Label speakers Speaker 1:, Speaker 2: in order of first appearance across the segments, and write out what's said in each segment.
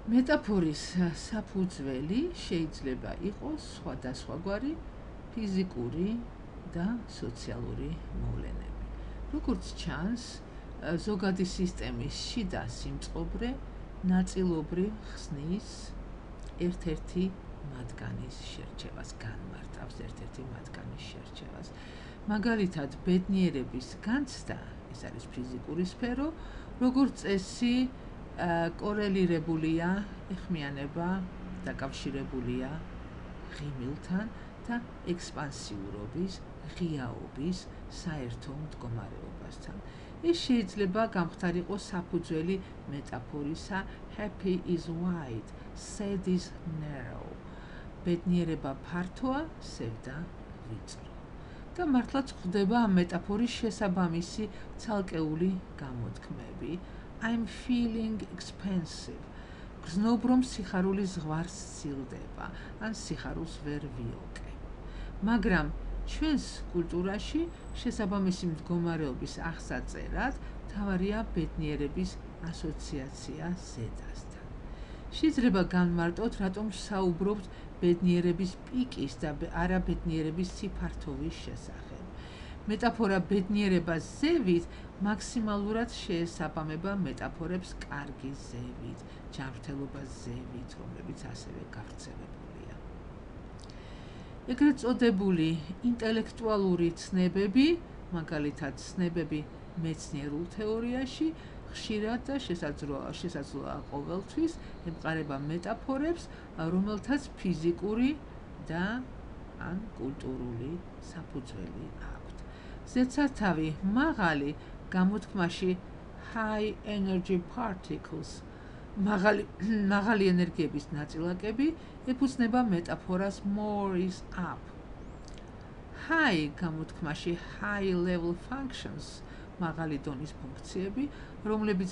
Speaker 1: მეტაფორის საფუძველი შეიძლება იყოს სხვადასხვაგვარი ფიზიკური და სოციალური მოვლენები. როგორც ჩანს, ზოგადი სისტემის შიდა სიმწყობრე ნაწილობრივ ხსნის ერთ-ერთი მათგანის შერჩევას, განმარტავს ერთ-ერთი მათგანის შერჩევას. მაგალითად, ბედნიერების განცდა, ეს არის ფიზიკური სფერო, როგორც წესი კორელირებულია, ეხმიანება დაკავშირებულია ღიმილთან და ექსპანსიურობის, ღიაობის საერთო მდგომარეობასთან. ეს შეიძლება გამხდარიყოს საფუძველი მეტაფორისა happy is wide, sad is narrow. ბედნიერება ფართოა, სევდა ვიწრო. და მართლაც გვხვდება ამ მეტაფორის შესაბამისი ცალკეული გამოთქმები. I'm feeling expensive. გრძნობ, რომ სიხარული ზღვარს სცილდება, ან სიხარულს ვერ ვიოკე. მაგრამ ჩვენს კულტურაში შესაბამისი მდგომარეობის აღსაწერად მთავარია ბედნიერების ასოციაცია ზედასთან. შეიძლება განმარტოთ, რატომ საუბრობთ ბედნიერების პიკის და არა ბედნიერების სიფართოვის შესახებ. მეტაფორა ბედნიერება ზევით მაქსიმალურად შეესაბამება მეტაფორებს კარგი ზევით, ჯანმრთელობა ზევით, რომლებიც ასევე გავრცელებულია. ეგრეთ წოდებული ინტელექტუალური ცნებები, მაგალითად ცნებები მეცნიერულ თეორიაში, ხშირად და შესაძლოა ყოველთვის ემყარება მეტაფორებს, რომელთაც ფიზიკური და ან კულტურული საფუძველი აქვს. ზედსართავი მაღალი გამოთქმაში high energy particles, მაღალი ენერგიების ნაწილაკები ეფუძნება მეტაფორას more is up. High გამოთქმაში high level functions, მაღალი დონის ფუნქციები, რომელიც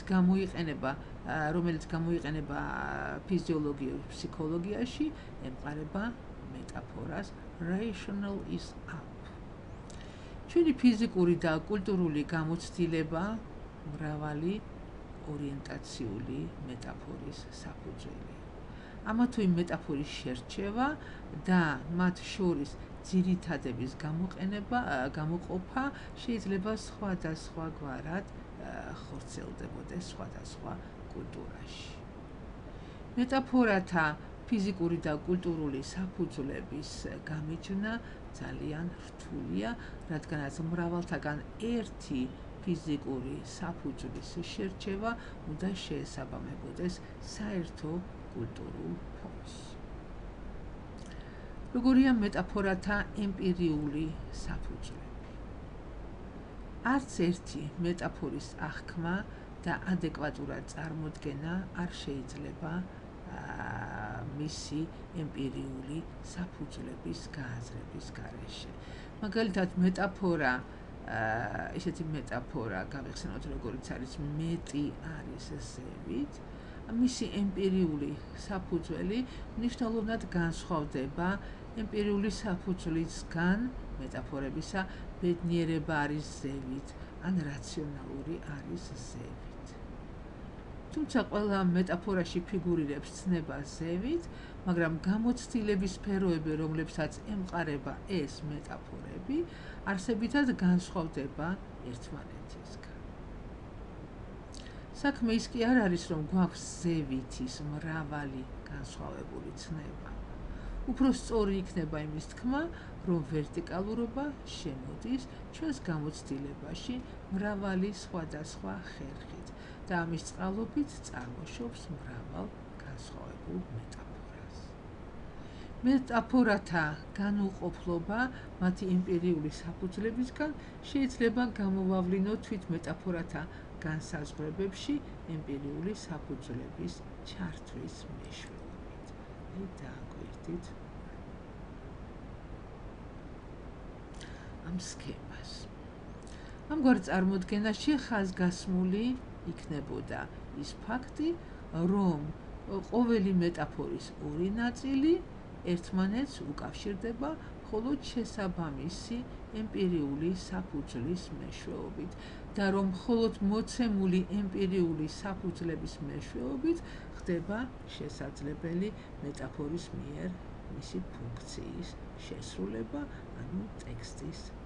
Speaker 1: გამოიყენება ფიზიოლოგიურ ფსიქოლოგიაში, ემყარება მეტაფორას rational is up. ჩვენი ფიზიკური და კულტურული გამოცდილება მრავალი ორიენტაციული მეტაფორის საფუძველია. ამა თუ იმ მეტაფორის შერჩევა და მათ შორის ძირითადების გამოყოფა შეიძლება სხვადასხვაგვარად ხორციელდებოდეს სხვადასხვა კულტურაში. მეტაფორათა ფიზიკური და კულტურული საფუძვლების გამიჯვნა ძალიან რთულია, რადგანაც მრავალთაგან ერთი ფიზიკური საფუძვლის შერჩევა უნდა შეესაბამებოდეს საერთო კულტურულ ფონს. როგორია მეტაფორათა ემპირიული საფუძვლები? არც ერთი მეტაფორის აღქმა და ადეკვატურად წარმოდგენა არ შეიძლება მისი ემპირიული საფუძვლების გააზრების გარეშე. მაგალითად, ესეთი მეტაფორა გავიხსენოთ, როგორც არის მეტი არის ზევით, მისი ემპირიული საფუძველი მნიშვნელოვნად განსხვავდება ემპირიული საფუძვლისგან მეტაფორებისა ბედნიერება არის ზევით, ან რაციონალური არის ზევით. თუმცა ყველა მეტაფორაში ფიგურირებს ცნება ზევით, მაგრამ გამოცდილების სფეროები, რომლებსაც ემყარება ეს მეტაფორები, არსებითად განსხვავდება ერთმანეთისგან. საქმე ის კი არ არის, რომ გვაქვს ზევითის მრავალი განსხვავებული ცნება. უფრო სწორი იქნება იმის თქმა, რომ ვერტიკალურობა შემოდის ჩვენს გამოცდილებაში მრავალი სხვადასხვა ხერხით და ამის წყალობით წარმოშობს მრავალ განსხვავებულ მეტაფორას. მეტაფორათა განუყოფლობა მათი ემპირიული საფუძვლებისგან შეიძლება გამოვავლინოთ თვით მეტაფორათა განსაზღვრებებში ემპირიული საფუძვლების ჩართვის მეშვეობით. დააკვირდით ამ სქემას. ამგვარ წარმოდგენაში ხაზგასმული იქნებოდა ის ფაქტი, რომ ყოველი მეტაფორის ორი ნაწილი ერთმანეთს უკავშირდება მხოლოდ შესაბამისი ემპირიული საფუძვლის მეშვეობით და რომ მხოლოდ მოცემული ემპირიული საფუძვლების მეშვეობით ხდება შესაძლებელი მეტაფორის მიერ მისი ფუნქციის შესრულება, ანუ ტექსტის